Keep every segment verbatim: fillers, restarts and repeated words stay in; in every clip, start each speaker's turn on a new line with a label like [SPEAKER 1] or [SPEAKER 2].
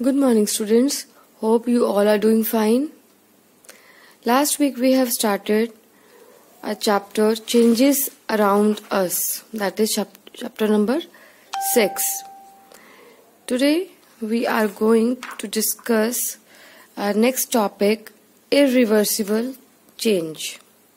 [SPEAKER 1] Good morning, students. Hope you all are doing fine. Last week we have started a chapter Changes Around Us. That is chap- chapter number six. Today we are going to discuss our next topic, irreversible change.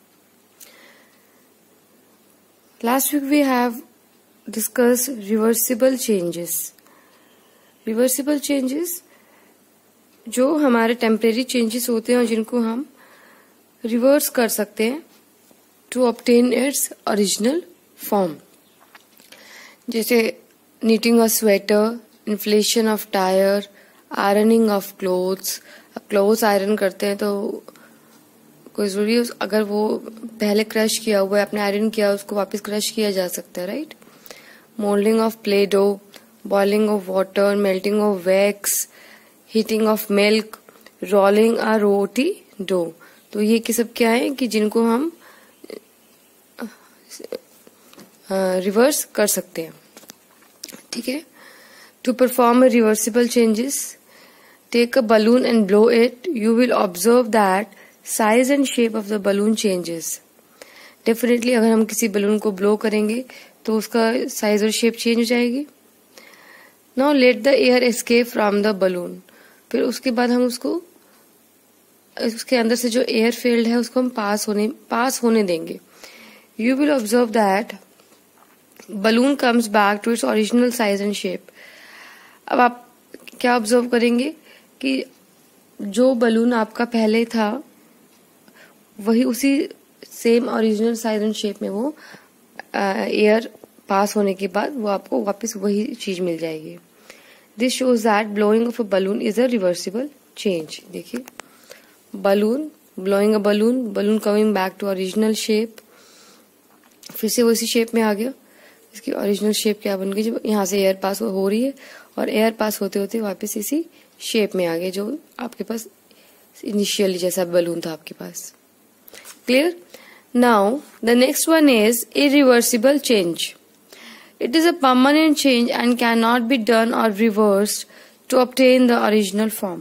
[SPEAKER 1] Last week we have discussed reversible changes. Reversible changes जो हमारे temporary changes होते हैं और जिनको हम reverse कर सकते हैं to obtain its original form, जैसे knitting of sweater, inflation of tyre, ironing of clothes. अब क्लोथ्स आयरन करते हैं तो कोई जरूरी अगर वो पहले क्रश किया हुआ है, आपने आयरन किया, उसको वापस क्रश किया जा सकता है, right. Moulding of play dough, boiling of water, melting of wax, heating of milk, rolling a roti dough. तो ये कि सब क्या है कि जिनको हम रिवर्स कर सकते हैं, ठीक है. To perform a reversible changes, take a balloon and blow it. You will observe that size and shape of the balloon changes. Definitely अगर हम किसी बलून को ब्लो करेंगे तो उसका साइज और शेप चेंज हो जाएगी. Now let the air escape from the balloon. फिर उसके बाद हम उसको उसके अंदर से जो एयर फील्ड है उसको हम पास होने पास होने देंगे. You will observe that balloon comes back to its original size and shape. अब आप क्या ऑब्जर्व करेंगे कि जो बलून आपका पहले था वही उसी same original size and shape में वो एयर पास होने के बाद वो आपको वापस वही चीज मिल जाएगी. This shows that blowing of a balloon is a reversible change. देखिए, balloon blowing a balloon, balloon coming back to original shape, फिर से वो इसी शेप में आ गया. इसकी ओरिजिनल शेप क्या बन गई, जब यहाँ से एयर पास हो रही है और एयर पास होते होते वापस इसी शेप में आ गए जो आपके पास इनिशियली जैसा बलून था आपके पास. Clear. Now the next one is irreversible change. It is a permanent change and cannot be done or reversed to obtain the original form.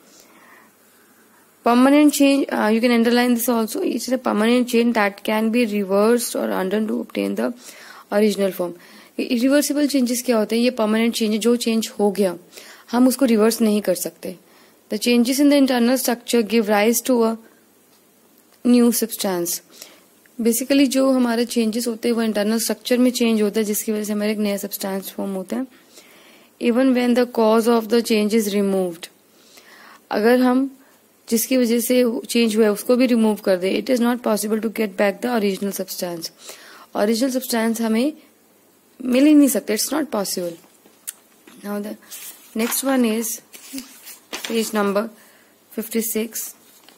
[SPEAKER 1] Permanent change, uh, you can underline this also. It is a permanent change that can be reversed or undone to obtain the original form. Irreversible changes क्या होते हैं? ये permanent change है, जो change हो गया हम उसको reverse नहीं कर सकते. The changes in the internal structure give rise to a new substance. Basically जो हमारे चेंजेस होते हैं वो इंटरनल स्ट्रक्चर में चेंज होता है जिसकी वजह से हमारे एक नया सब्सटेंस फॉर्म होता है. Even when the cause of the change is removed, अगर हम जिसकी वजह से चेंज हुआ है उसको भी रिमूव कर दे, it is not possible to get back the original substance. Original substance हमें मिल ही नहीं सकता, it's not possible. Now the next one is page number fifty six.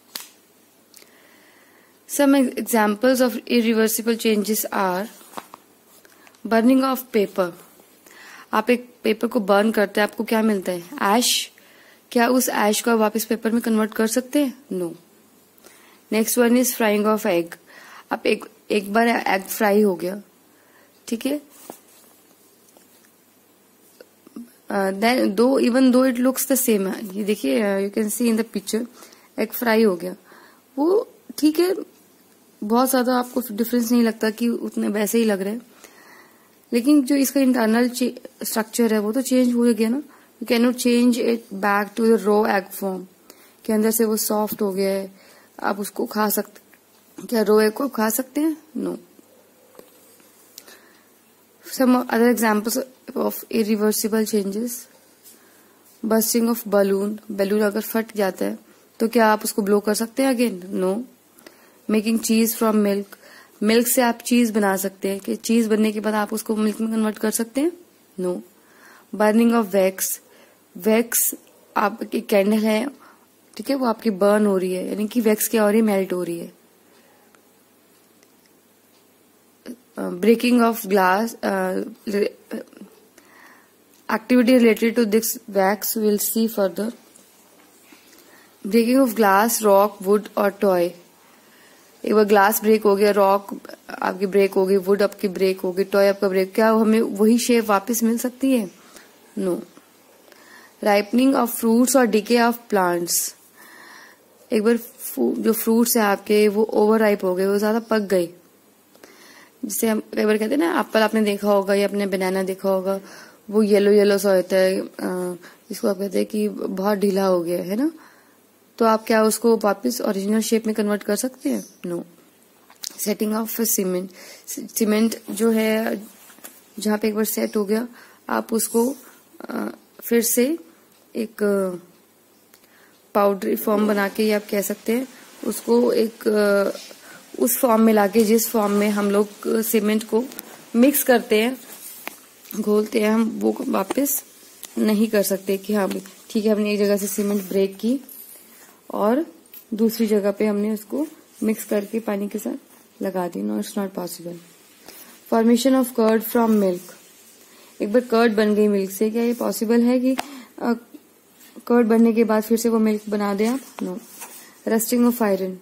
[SPEAKER 1] Some examples of irreversible changes are burning of paper. आप एक paper को burn करते हैं, आपको क्या मिलता है? ऐश. क्या उस ऐश को आप वापस पेपर में कन्वर्ट कर सकते हैं? No. Next one is frying of egg. आप एक एक बार एग फ्राई हो गया, ठीक है, देन दो even though it looks the same. ये देखिए, you can see in the picture, egg fry हो गया, वो ठीक है, बहुत ज्यादा आपको डिफरेंस नहीं लगता कि उतने वैसे ही लग रहे हैं, लेकिन जो इसका इंटरनल स्ट्रक्चर है वो तो चेंज हो गया ना. You can not change it back to the raw egg form के अंदर से वो सॉफ्ट हो गया है, आप उसको खा सकते. क्या रॉ एग को आप खा सकते हैं? No. Some other examples of irreversible changes. Bursting of balloon. Balloon अगर फट जाता है तो क्या आप उसको ब्लो कर सकते हैं again? No. Making cheese from milk. Milk से आप चीज बना सकते हैं, कि चीज बनने के बाद आप उसको मिल्क में कन्वर्ट कर सकते हैं? No. Burning of wax. Wax आपकी कैंडल है, ठीक है, वो आपकी बर्न हो रही है, यानी कि वैक्स क्या हो रही है? मेल्ट हो रही है. Breaking of glass. Activity related to this wax will see further. Breaking of glass, rock, wood और टॉय. एक बार ग्लास ब्रेक हो गया, रॉक आपकी ब्रेक हो गई, वुड आपकी ब्रेक हो गई, टॉय आपका ब्रेक, क्या हमें वही शेप वापस मिल सकती है? नो. राइपनिंग ऑफ फ्रूट्स और डिके ऑफ प्लांट्स। एक बार जो फ्रूट्स है आपके वो ओवर राइप हो गए, वो ज्यादा पक गए, जिसे हम कई बार कहते हैं ना, एप्पल आपने देखा होगा या अपने बनाना देखा होगा, वो येलो येलो सा होता है, जिसको आप कहते हैं कि बहुत ढीला हो गया है ना, तो आप क्या उसको वापस ओरिजिनल शेप में कन्वर्ट कर सकते हैं? No. Setting of cement, cement जो है जहां पे एक बार सेट हो गया, आप उसको आ, फिर से एक पाउडर फॉर्म बना के, या आप कह सकते हैं उसको एक आ, उस फॉर्म में लाके जिस फॉर्म में हम लोग सीमेंट को मिक्स करते हैं, घोलते हैं, हम वो वापस नहीं कर सकते कि हाँ ठीक है हमने एक जगह से सीमेंट ब्रेक की और दूसरी जगह पे हमने उसको मिक्स करके पानी के साथ लगा दी। No, it's not possible. Formation of curd from milk, एक बार कर्ड बन गई मिल्क से, क्या ये पॉसिबल है कि कर्ड बनने के बाद फिर से वो मिल्क बना दे आप? नो। रस्टिंग ऑफ आयरन,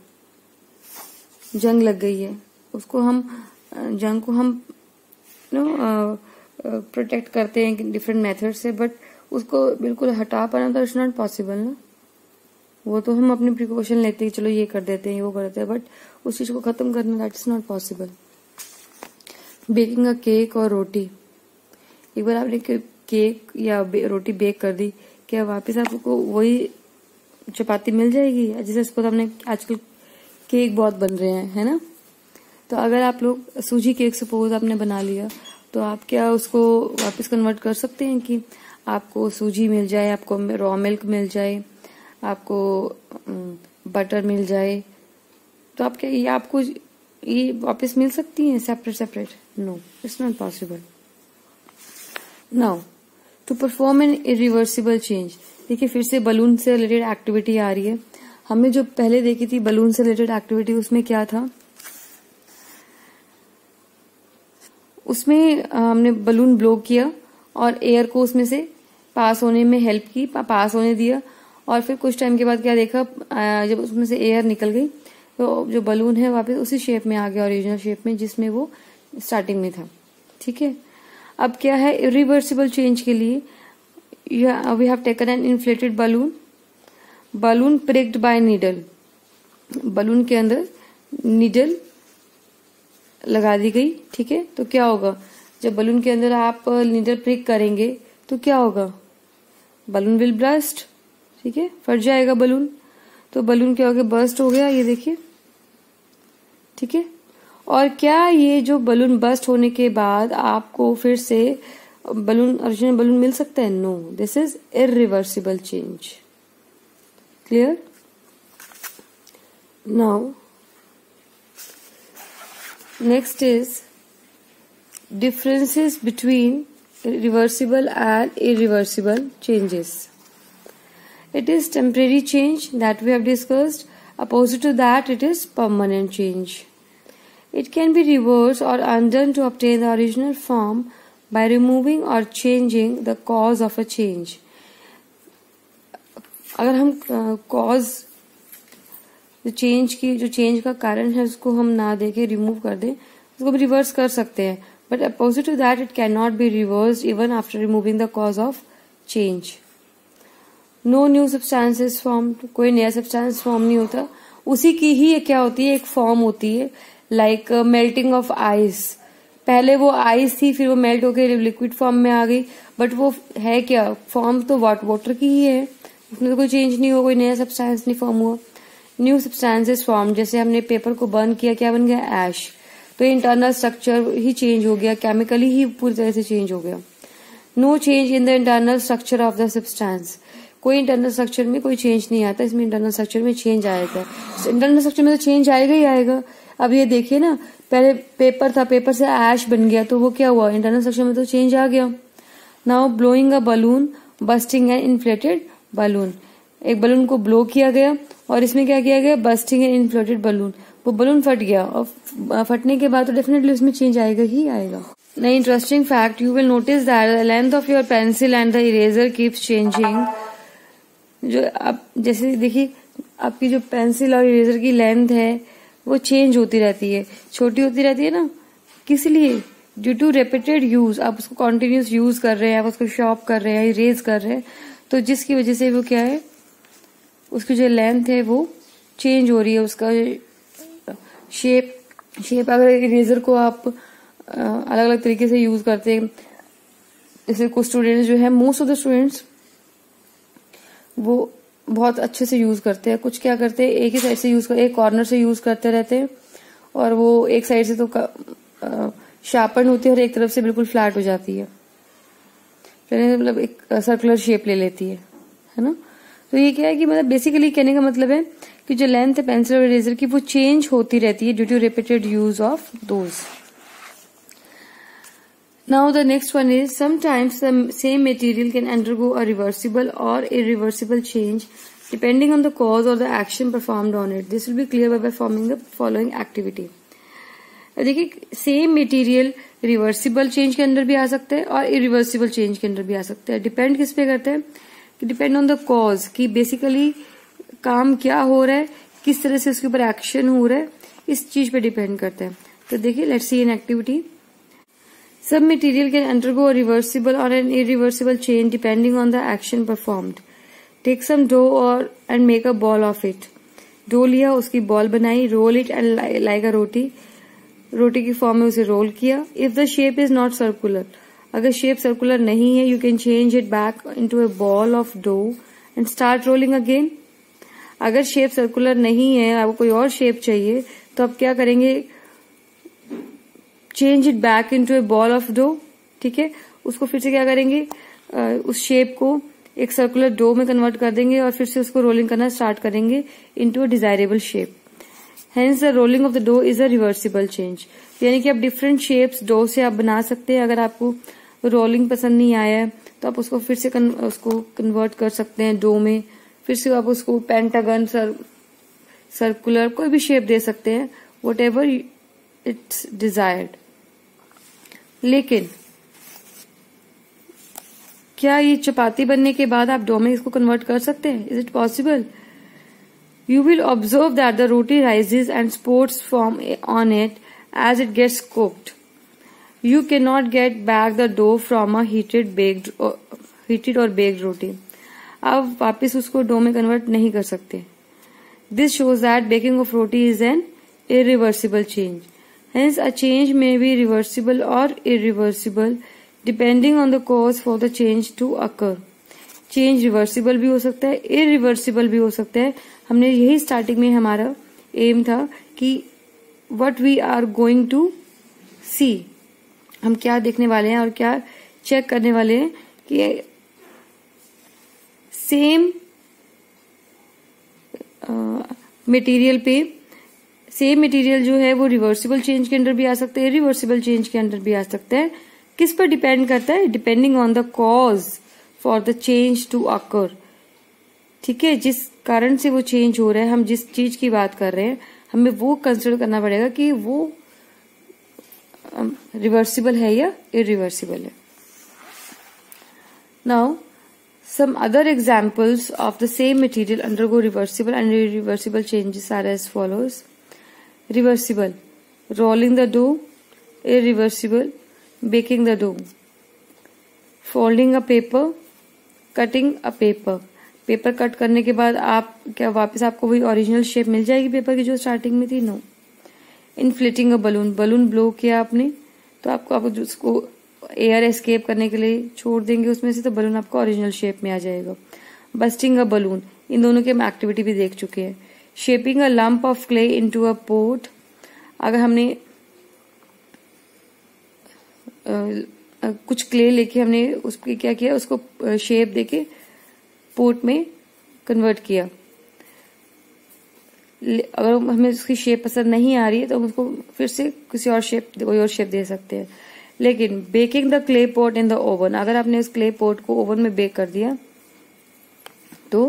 [SPEAKER 1] जंग लग गई है, उसको हम जंग को हम नो प्रोटेक्ट करते हैं डिफरेंट मेथड से, बट उसको बिल्कुल हटा पाना तो इट्स नॉट पॉसिबल ना। वो तो हम अपनी प्रिकॉशन लेते हैं, चलो ये कर देते हैं वो कर देते हैं, बट उस चीज को खत्म करना that is not possible. Baking a cake और रोटी, एक बार आपने केक या रोटी बेक कर दी, क्या वापस आपको वही चपाती मिल जाएगी? जैसे सपोज हमने आजकल केक बहुत बन रहे हैं, है ना, तो अगर आप लोग सूजी केक सपोज आपने बना लिया, तो आप क्या उसको वापस कन्वर्ट कर सकते हैं कि आपको सूजी मिल जाए, आपको रॉ मिल्क मिल जाए, आपको बटर मिल जाए, तो आप क्या ये आपको ये वापस मिल सकती है separate separate? No, it's not possible. Now to perform an irreversible change, देखिए फिर से बलून से रिलेटेड एक्टिविटी आ रही है। हमने जो पहले देखी थी बलून से रिलेटेड एक्टिविटी, उसमें क्या था, उसमें हमने बलून ब्लो किया और एयर को उसमें से पास होने में हेल्प की, पास होने दिया, और फिर कुछ टाइम के बाद क्या देखा, जब उसमें से एयर निकल गई तो जो बलून है वापस उसी शेप में आ गया, ओरिजिनल शेप में जिसमें वो स्टार्टिंग में था। ठीक है, अब क्या है इरिवर्सिबल चेंज के लिए, we have taken an inflated balloon, balloon pricked by needle, balloon के अंदर नीडल लगा दी गई। ठीक है, तो क्या होगा, जब बलून के अंदर आप नीडल प्रिक करेंगे तो क्या होगा, बलून विल ब्रस्ट। ठीक है, फट जाएगा बलून, तो बलून क्या हो गया, बर्स्ट हो गया, ये देखिए। ठीक है, और क्या ये जो बलून बर्स्ट होने के बाद आपको फिर से बलून ओरिजिनल बलून मिल सकता है? No, this is irreversible change. Clear? Now next is differences between reversible and irreversible changes. It is temporary change that we have discussed. Opposite to that, it is permanent change. It can be reversed or undone to obtain the original form by removing or changing the cause of a change. अगर हम cause जो change की जो change का कारण है उसको हम ना देके रिमूव कर दें, उसको भी रिवर्स कर सकते हैं, but opposite to that it can not be reversed even after removing the cause of change. No new substances form, कोई नया सब्सटेंस फॉर्म नहीं होता, उसी की ही क्या होती है, एक फॉर्म होती है, लाइक मेल्टिंग ऑफ आइस। पहले वो आइस थी, फिर वो मेल्ट होकर लिक्विड फॉर्म में आ गई, बट वो है क्या, फॉर्म तो वाटर की ही है, उसमें तो कोई चेंज नहीं हुआ, कोई नया सब्सटेंस नहीं फॉर्म हुआ। न्यू सब्सटेंसेस फॉर्म, जैसे हमने पेपर को बर्न किया, क्या बन गया, ऐश, तो इंटरनल स्ट्रक्चर ही चेंज हो गया, केमिकली ही पूरी तरह से चेंज हो गया। No change in the internal structure of the substance, कोई इंटरनल स्ट्रक्चर में कोई चेंज नहीं आता, इसमें इंटरनल स्ट्रक्चर में चेंज आएगा, इंटरनल स्ट्रक्चर में तो चेंज आएगा ही आएगा। अब ये देखिए ना, पहले पेपर था, पेपर से ऐश बन गया, तो वो क्या हुआ, इंटरनल स्ट्रक्चर में तो चेंज आ गया। Now blowing a balloon, bursting an inflated balloon, एक बलून को ब्लो किया गया और इसमें क्या किया गया, बस्टिंग एन इन्फ्लेटेड बलून, वो बलून फट गया, और फटने के बाद तो डेफिनेटली उसमें चेंज आएगा ही आएगा। ना interesting fact, you will notice that the length of your pencil and the eraser keeps changing. जो आप जैसे देखिए, आपकी जो पेंसिल और इरेजर की लेंथ है वो चेंज होती रहती है, छोटी होती रहती है ना, किस लिए, ड्यू टू रिपीटेड यूज, आप उसको कॉन्टिन्यूस यूज कर रहे हैं, आप उसको शॉर्प कर रहे हैं, इरेज कर रहे हैं, तो जिसकी वजह से वो क्या है, उसकी जो लेंथ है वो चेंज हो रही है, उसका शेप शेप अगर इरेजर को आप अलग अलग तरीके से यूज करते हैं, जैसे कुछ स्टूडेंट्स जो है, मोस्ट ऑफ द स्टूडेंट्स वो बहुत अच्छे से यूज करते हैं, कुछ क्या करते हैं एक ही साइड से यूज कर, एक कॉर्नर से यूज करते रहते हैं और वो एक साइड से तो शार्पन होती है और एक तरफ से बिल्कुल फ्लैट हो जाती है, मतलब एक सर्कुलर शेप ले लेती है, है ना। तो ये क्या है कि मतलब बेसिकली कहने का मतलब है कि जो लेंथ है पेंसिल और इरेजर की वो चेंज होती रहती है due to repeated use of those. Now the next one is sometimes the same material can undergo a reversible और irreversible change depending on the cause और the action performed on it. This will be clear by performing the following activity. देखिए, same material reversible change के अंदर भी आ सकते हैं और irreversible change के अंदर भी आ सकते हैं। डिपेंड किस पे करते हैं कि डिपेंड ऑन द कॉज, कि बेसिकली काम क्या हो रहा है, किस तरह से उसके ऊपर एक्शन हो रहा है, इस चीज पे डिपेंड करता है। तो देखिए, let's see an activity. Some material can undergo a reversible or an irreversible change depending on the action performed. Take some dough or and make a ball of it. Dough लिया, उसकी ball बनाई, roll it and like a roti, रोटी की form में उसे roll किया। If the shape is not circular, अगर shape circular नहीं है, you can change it back into a ball of dough and start rolling again. अगर शेप सर्कुलर नहीं है, आपको कोई और शेप चाहिए, तो आप क्या करेंगे, change it back into a ball of dough, ठीक है। उसको फिर से क्या करेंगे, उस शेप को एक सर्कुलर डो में कन्वर्ट कर देंगे और फिर से उसको रोलिंग करना स्टार्ट करेंगे into a desirable shape. Hence the rolling of the dough is a reversible change. यानी कि आप डिफरेंट शेप्स डो से आप बना सकते हैं। अगर आपको रोलिंग पसंद नहीं आया है तो आप उसको फिर से कन, उसको कन्वर्ट कर सकते हैं डो में, फिर से आप उसको पेंटागन, सर, सर्कुलर, कोई भी शेप दे सकते हैं, वट एवर इट्स डिजायर्ड। लेकिन क्या ये चपाती बनने के बाद आप डो में इसको कन्वर्ट कर सकते हैं? Is it possible? You will observe that the roti rises and spots form on it as it gets cooked. You can not get back the dough from a heated baked heated और baked roti. आप वापिस उसको dough में convert नहीं कर सकते। This shows that baking of roti is an irreversible change. Hence, a change may be reversible or irreversible depending on the cause for the change to occur. Change reversible भी हो सकता है, irreversible भी हो सकता है। हमने यही स्टार्टिंग में हमारा एम था कि what we are going to see, हम क्या देखने वाले हैं और क्या चेक करने वाले हैं कि सेम मटेरियल पे सेम मटेरियल जो है वो रिवर्सिबल चेंज के अंदर भी आ सकते हैं, रिवर्सिबल चेंज के अंदर भी आ सकता है। किस पर डिपेंड करता है? Depending on the cause for the change to occur. ठीक है, जिस कारण से वो चेंज हो रहा है, हम जिस चीज की बात कर रहे हैं, हमें वो कंसिडर करना पड़ेगा कि वो रिवर्सिबल है या इरिवर्सिबल है। Now some other examples of the same material undergo reversible and irreversible changes are as follows. Reversible, rolling the dough. Irreversible, baking the dough. Folding a paper, cutting a paper. Paper cut करने के बाद आप क्या वापस आपको वही original shape मिल जाएगी paper की जो स्टार्टिंग में थी? No. Inflating a balloon, balloon blow किया आपने तो आपको आप उसको एयर एस्केप करने के लिए छोड़ देंगे उसमें से, तो बलून आपको ओरिजिनल शेप में आ जाएगा। बस्टिंग अ बलून, इन दोनों की हम एक्टिविटी भी देख चुके हैं। Shaping a lump of clay into a pot, अगर हमने आ, कुछ क्ले लेके हमने उसको क्या किया, उसको शेप देके पोट में कन्वर्ट किया। अगर हमें उसकी शेप पसंद नहीं आ रही है तो हम उसको फिर से किसी और शेप कोई और शेप दे सकते हैं। लेकिन baking the clay pot in the oven, अगर आपने उस क्ले पॉट को ओवन में बेक कर दिया तो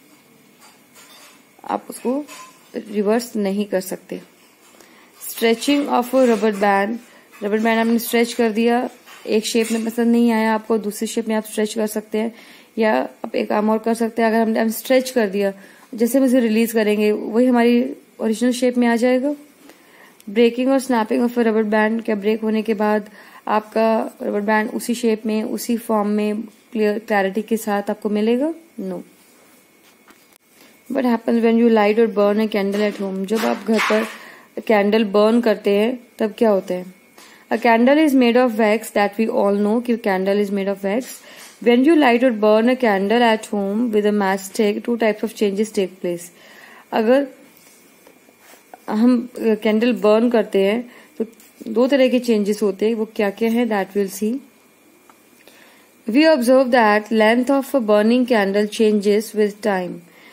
[SPEAKER 1] आप उसको रिवर्स नहीं कर सकते। Stretching of rubber band, rubber band आपने स्ट्रेच कर दिया, एक शेप में पसंद नहीं आया आपको, दूसरी शेप में आप स्ट्रेच कर सकते हैं, या आप एक काम और कर सकते हैं। अगर हमने हम स्ट्रेच कर दिया, जैसे हम इसे रिलीज करेंगे वही हमारी ओरिजिनल शेप में आ जाएगा। ब्रेकिंग और स्नैपिंग ऑफ रबर बैंड, क्या ब्रेक होने के बाद आपका रबर बैंड उसी शेप में उसी फॉर्म में क्लियर क्लैरिटी के साथ आपको मिलेगा? No. What happens when you light or burn a candle at home? जब आप घर पर कैंडल बर्न करते हैं तब क्या होता है? A candle is made of wax, that we all know कि candle is made of wax. When you light or burn a candle at home with a matchstick, two types of changes take place. अगर हम candle burn करते हैं तो दो तरह के changes होते हैं. वो क्या क्या है? That we'll see. We observe that length of a burning candle changes with time.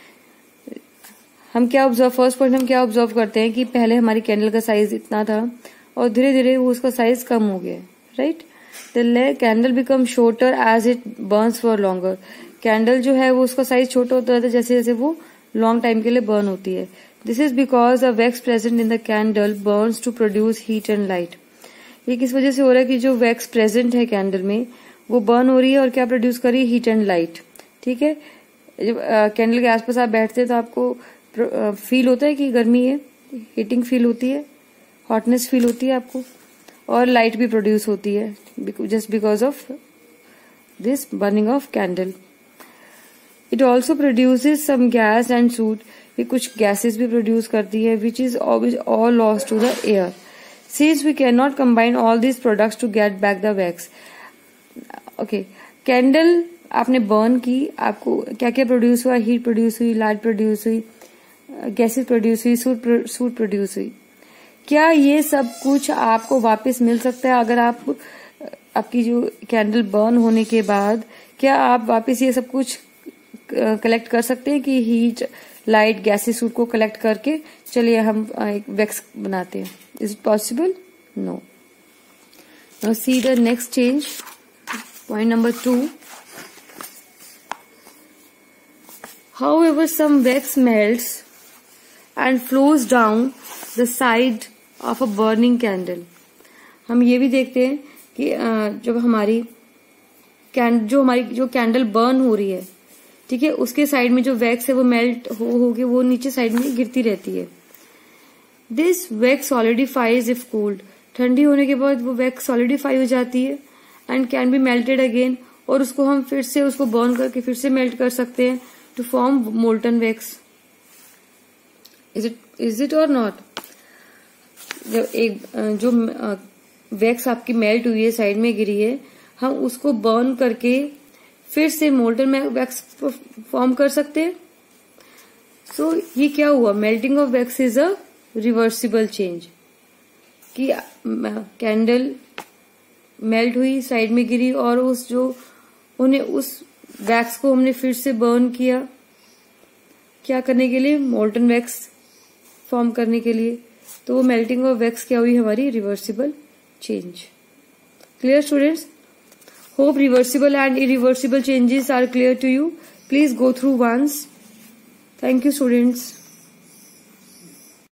[SPEAKER 1] हम क्या ऑब्जर्व फर्स्ट पॉइंट हम क्या ऑब्जर्व करते हैं कि पहले हमारी कैंडल का साइज इतना था और धीरे धीरे वो उसका साइज कम हो गया. Right. The candle become shorter as it burns for longer. Candle जो है वो उसका साइज छोटा होता है जैसे जैसे वो लॉन्ग टाइम के लिए बर्न होती है. This is because the wax present in the candle burns to produce heat and light. ये किस वजह से हो रहा है कि जो वैक्स प्रेजेंट है कैंडल में वो बर्न हो रही है और क्या प्रोड्यूस कर रही है? Heat and light. ठीक है. जब कैंडल के आसपास आप बैठते हैं तो आपको फील होता है कि गर्मी है, हीटिंग फील होती है, हॉटनेस फील होती है आपको, और लाइट भी प्रोड्यूस होती है just because of this burning of candle. It also produces some gas and soot. ये कुछ गैसेस भी प्रोड्यूस करती है which is all lost to the air. Since we can not combine all these products to get back the wax. Okay. Candle आपने burn की, आपको क्या क्या प्रोड्यूस हुआ? हीट प्रोड्यूस हुई, लाइट प्रोड्यूस हुई, गैसेस प्रोड्यूस हुई, सूट सूट प्रोड्यूस हुई. क्या ये सब कुछ आपको वापस मिल सकता है? अगर आप आपकी जो कैंडल बर्न होने के बाद क्या आप वापस ये सब कुछ कलेक्ट कर सकते हैं कि हीट, लाइट, गैसेस, सूट को कलेक्ट करके चलिए हम एक वैक्स बनाते हैं? Is it possible? No. Now see the next change. Point number two. However, some wax melts and flows down the side of a burning candle. हम ये भी देखते हैं कि जब हमारी जो हमारी जो कैंडल बर्न हो रही है, ठीक है, उसके साइड में जो वैक्स है वो मेल्ट हो हो के वो नीचे साइड में गिरती रहती है. This wax solidifies if cooled. ठंडी होने के बाद वो वैक्स सॉलिडिफाई हो जाती है and can be melted again. और उसको हम फिर से उसको बर्न करके फिर से मेल्ट कर सकते हैं to form molten wax. Is it is it और नॉट? जब एक जो वैक्स आपकी मेल्ट हुई है, साइड में गिरी है, हम उसको बर्न करके फिर से मोल्टन वैक्स फॉर्म कर सकते हैं. सो so, ये क्या हुआ? Melting of wax is a reversible change. कि कैंडल मेल्ट हुई, साइड में गिरी और उस जो उन्हें उस वैक्स को हमने फिर से बर्न किया. क्या करने के लिए? मोल्टन वैक्स फॉर्म करने के लिए. तो वो मेल्टिंग ऑफ वैक्स क्या हुई? हमारी reversible change. Clear students? Hope reversible and irreversible changes are clear to you. Please go through once. Thank you students.